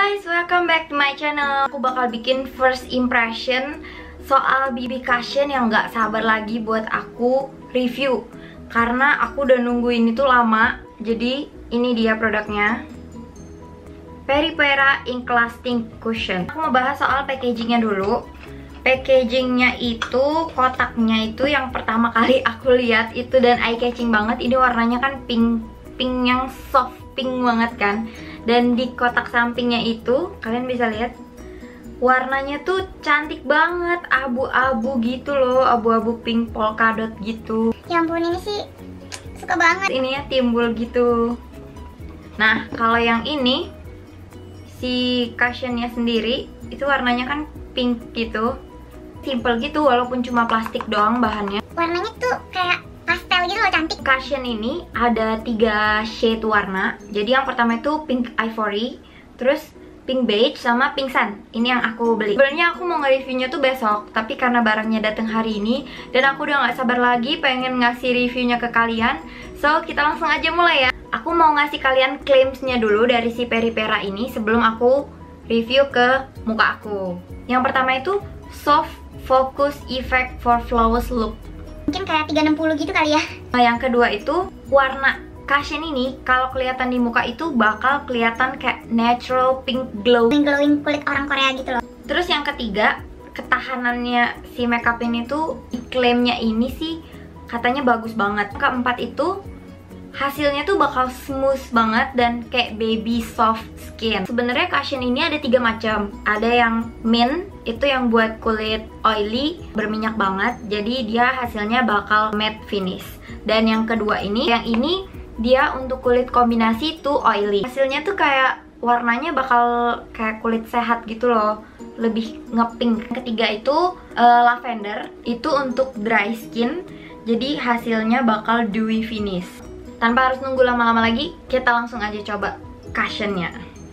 guys, welcome back to my channel. Aku bakal bikin first impression soal BB Cushion yang gak sabar lagi buat aku review. Karena aku udah nungguin itu lama. Jadi ini dia produknya, Peripera Ink Lasting Cushion. Aku mau bahas soal packagingnya dulu. Packagingnya itu, kotaknya itu yang pertama kali aku lihat itu dan eye catching banget. Ini warnanya kan pink yang soft pink banget kan. Dan di kotak sampingnya itu kalian bisa lihat warnanya tuh cantik banget, abu-abu gitu loh, abu-abu pink polka dot gitu. Ya ampun, ini sih suka banget. Ini ya timbul gitu. Nah kalau yang ini si cushionnya sendiri itu warnanya kan pink gitu, simple gitu walaupun cuma plastik doang bahannya. Warnanya tuh kayak pastel gitu loh, cantik. Cushion ini ada 3 shade warna. Jadi yang pertama itu pink ivory, terus pink beige sama pink sun. Ini yang aku beli. Sebenarnya aku mau nge-reviewnya tuh besok, tapi karena barangnya datang hari ini dan aku udah gak sabar lagi pengen ngasih reviewnya ke kalian. So kita langsung aja mulai ya. Aku mau ngasih kalian claimsnya dulu dari si Peripera ini sebelum aku review ke muka aku. Yang pertama itu soft focus effect for flawless look. Mungkin kayak 360 gitu kali ya. Nah, yang kedua itu warna cushion ini kalau kelihatan di muka itu bakal kelihatan kayak natural pink glow, glowing kulit orang Korea gitu loh. Terus yang ketiga, ketahanannya si makeup ini tuh klaimnya ini sih katanya bagus banget. Keempat itu hasilnya tuh bakal smooth banget dan kayak baby soft skin. Sebenarnya cushion ini ada 3 macam. Ada yang mint, itu yang buat kulit oily, berminyak banget. Jadi dia hasilnya bakal matte finish. Dan yang kedua ini, yang ini dia untuk kulit kombinasi tuh oily. Hasilnya tuh kayak warnanya bakal kayak kulit sehat gitu loh, lebih ngepink. Ketiga itu lavender, itu untuk dry skin. Jadi hasilnya bakal dewy finish. Tanpa harus nunggu lama-lama lagi, kita langsung aja coba cushionnya.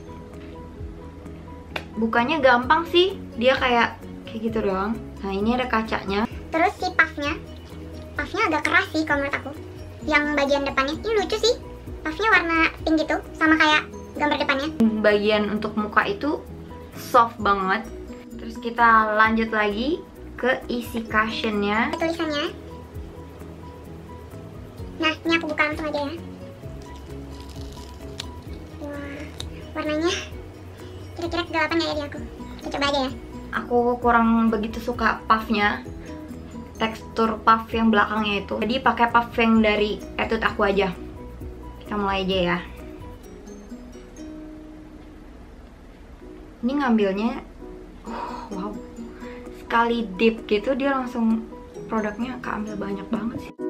Bukanya gampang sih, dia kayak gitu doang. Nah ini ada kacanya. Terus si puffnya agak keras sih kalau menurut aku. Yang bagian depannya ini lucu sih, puffnya warna pink gitu, sama kayak gambar depannya. Bagian untuk muka itu soft banget. Terus kita lanjut lagi ke isi cushionnya. Tulisannya. Nah, ini aku buka langsung aja ya. Wah, warnanya kira-kira kegelapan ya di aku. Kita coba aja ya. Aku kurang begitu suka puffnya, tekstur puff yang belakangnya itu. Jadi pakai puff yang dari Etude aku aja. Kita mulai aja ya. Ini ngambilnya, wow, sekali dip gitu dia langsung produknya keambil banyak banget sih.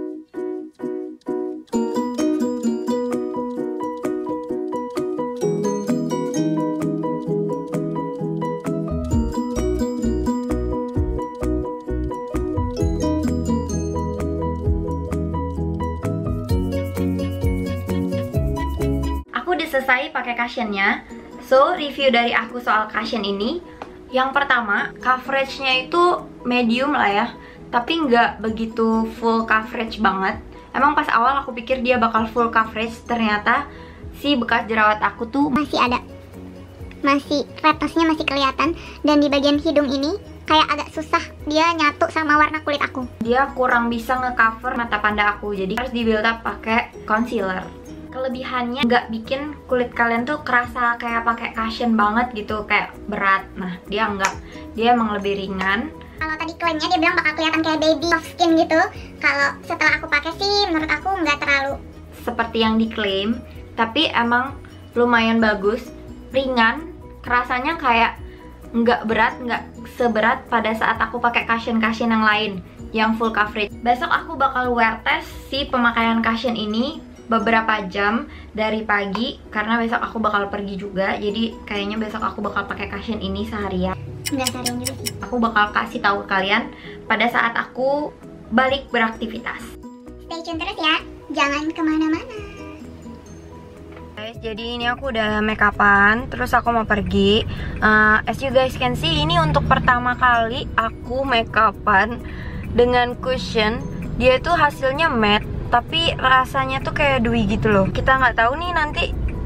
Selesai pakai cushionnya. So review dari aku soal cushion ini, yang pertama coveragenya itu medium lah ya, tapi nggak begitu full coverage banget. Emang pas awal aku pikir dia bakal full coverage, ternyata si bekas jerawat aku tuh masih ada, masih rednessnya masih kelihatan. Dan di bagian hidung ini kayak agak susah dia nyatu sama warna kulit aku. Dia kurang bisa ngecover mata panda aku, jadi harus di build up pakai concealer. Kelebihannya nggak bikin kulit kalian tuh kerasa kayak pakai cushion banget gitu, kayak berat. Nah dia nggak, dia emang lebih ringan. Kalau tadi klaimnya dia bilang bakal kelihatan kayak baby soft skin gitu. Kalau setelah aku pakai sih menurut aku nggak terlalu seperti yang diklaim, tapi emang lumayan bagus, ringan, kerasanya kayak nggak berat, nggak seberat pada saat aku pakai cushion yang lain yang full coverage. Besok aku bakal wear test si pemakaian cushion ini beberapa jam dari pagi, karena besok aku bakal pergi juga. Jadi kayaknya besok aku bakal pakai cushion ini seharian. Enggak seharian juga sih. Aku bakal kasih tahu ke kalian pada saat aku balik beraktivitas. Stay tune terus ya, jangan kemana-mana. Guys, jadi ini aku udah make upan, terus aku mau pergi. As you guys can see, ini untuk pertama kali aku make upan dengan cushion. Dia tuh hasilnya matte, tapi rasanya tuh kayak dewy gitu loh. Kita nggak tahu nih nanti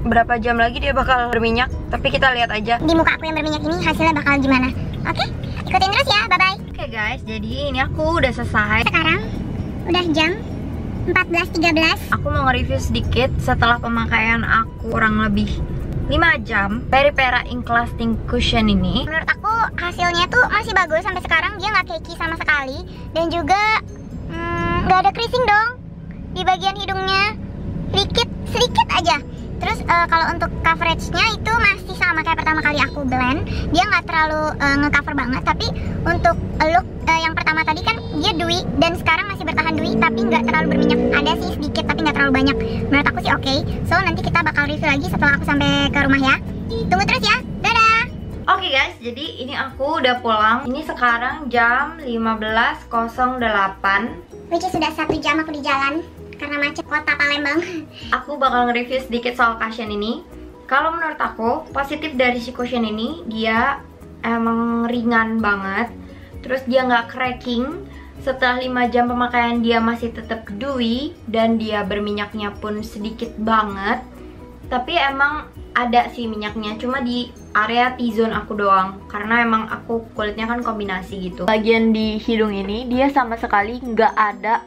berapa jam lagi dia bakal berminyak, tapi kita lihat aja di muka aku yang berminyak ini hasilnya bakal gimana. Oke, ikutin terus ya, bye-bye. Oke guys, jadi ini aku udah selesai. Sekarang udah jam 14.13. Aku mau nge-review sedikit setelah pemakaian aku kurang lebih 5 jam Peripera Ink Lasting Cushion ini. Menurut aku hasilnya tuh masih bagus sampai sekarang, dia nggak cakey sama sekali. Dan juga nggak ada creasing dong di bagian hidungnya, sedikit aja. Terus kalau untuk coveragenya itu masih sama kayak pertama kali aku blend. Dia nggak terlalu ngecover banget, tapi untuk look yang pertama tadi kan dia dewy, dan sekarang masih bertahan dewy tapi nggak terlalu berminyak. Ada sih sedikit tapi nggak terlalu banyak. Menurut aku sih oke. So nanti kita bakal review lagi setelah aku sampai ke rumah ya. Tunggu terus ya, dadah. Oke guys, jadi ini aku udah pulang. Ini sekarang jam 15.08. Which is sudah 1 jam aku di jalan karena macet kota Palembang. Aku bakal nge-review sedikit soal cushion ini. Kalau menurut aku, positif dari si cushion ini, dia emang ringan banget. Terus dia nggak cracking. Setelah 5 jam pemakaian dia masih tetap dewy, dan dia berminyaknya pun sedikit banget. Tapi emang ada sih minyaknya, cuma di area T-zone aku doang, karena emang aku kulitnya kan kombinasi gitu. Bagian di hidung ini dia sama sekali nggak ada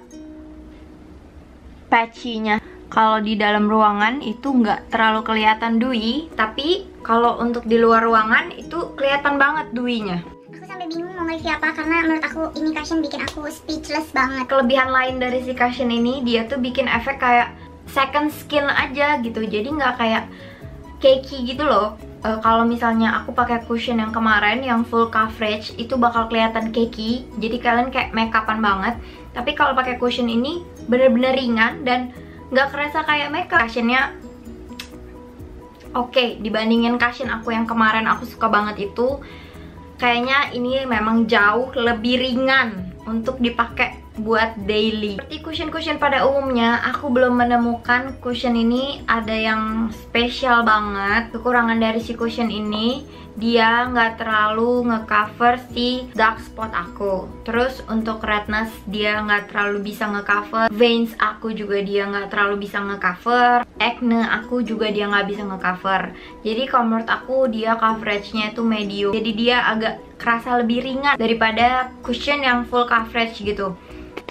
patchy-nya. Kalau di dalam ruangan itu nggak terlalu kelihatan dewy, tapi kalau untuk di luar ruangan itu kelihatan banget dewy-nya. Aku sampai bingung mau nge-review apa karena menurut aku ini cushion bikin aku speechless banget. Kelebihan lain dari si cushion ini, dia tuh bikin efek kayak second skin aja gitu, jadi nggak kayak cakey gitu loh. Kalau misalnya aku pakai cushion yang kemarin yang full coverage itu bakal kelihatan cakey, jadi kalian kayak make upan banget. Tapi kalau pakai cushion ini bener-bener ringan dan nggak kerasa kayak make up. Cushionnya oke, dibandingin cushion aku yang kemarin aku suka banget itu, kayaknya ini memang jauh lebih ringan untuk dipakai buat daily. Seperti cushion-cushion pada umumnya, aku belum menemukan cushion ini ada yang spesial banget. Kekurangan dari si cushion ini, dia nggak terlalu ngecover si dark spot aku. Terus untuk redness dia nggak terlalu bisa ngecover. Veins aku juga dia nggak terlalu bisa ngecover. Acne aku juga dia nggak bisa ngecover. Jadi kalau menurut aku dia coveragenya itu medium. Jadi dia agak kerasa lebih ringan daripada cushion yang full coverage gitu.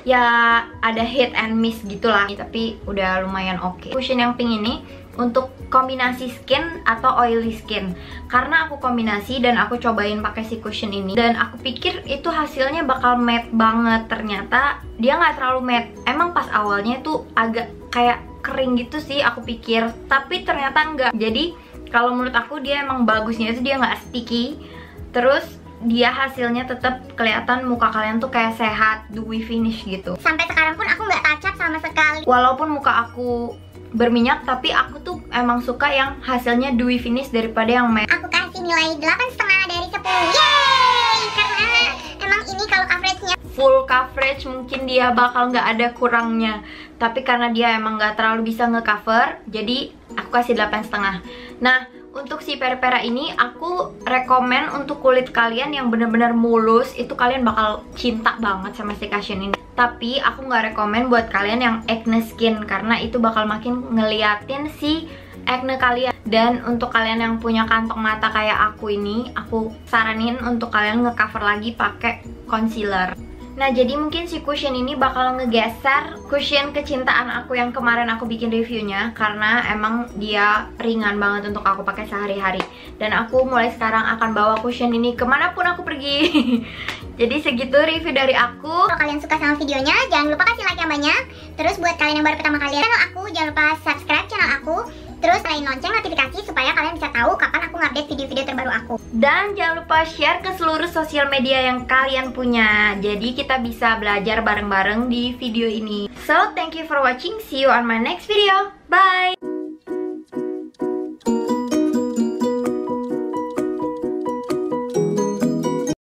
Ya ada hit and miss gitulah, tapi udah lumayan oke. Cushion yang pink ini untuk kombinasi skin atau oily skin. Karena aku kombinasi dan aku cobain pakai si cushion ini, dan aku pikir itu hasilnya bakal matte banget. Ternyata dia nggak terlalu matte. Emang pas awalnya tuh agak kayak kering gitu sih aku pikir, tapi ternyata enggak. Jadi kalau menurut aku dia emang bagusnya itu dia nggak sticky. Terus dia hasilnya tetap kelihatan muka kalian tuh kayak sehat, dewy finish gitu. Sampai sekarang pun aku nggak touch up sama sekali. Walaupun muka aku berminyak, tapi aku tuh emang suka yang hasilnya dewy finish daripada yang matte. Aku kasih nilai 8,5 dari 10. Yeay! Karena emang ini kalau coveragenya full coverage mungkin dia bakal nggak ada kurangnya, tapi karena dia emang nggak terlalu bisa ngecover, jadi aku kasih 8,5. Nah, untuk si Peripera ini aku rekomen untuk kulit kalian yang bener-bener mulus, itu kalian bakal cinta banget sama si cushion ini. Tapi aku nggak rekomen buat kalian yang acne skin, karena itu bakal makin ngeliatin si acne kalian. Dan untuk kalian yang punya kantong mata kayak aku ini, aku saranin untuk kalian ngecover lagi pakai concealer. Nah, jadi mungkin si cushion ini bakal ngegeser cushion kecintaan aku yang kemarin aku bikin reviewnya, karena emang dia ringan banget untuk aku pakai sehari-hari. Dan aku mulai sekarang akan bawa cushion ini kemanapun aku pergi. Jadi segitu review dari aku. Kalau kalian suka sama videonya, jangan lupa kasih like yang banyak. Terus buat kalian yang baru pertama kali channel aku, jangan lupa subscribe channel aku. Terus nyalain lonceng notifikasi supaya kalian bisa tahu kapan aku ngupdate video-video terbaru aku. Dan jangan lupa share ke seluruh sosial media yang kalian punya. Jadi kita bisa belajar bareng-bareng di video ini. So, thank you for watching. See you on my next video. Bye!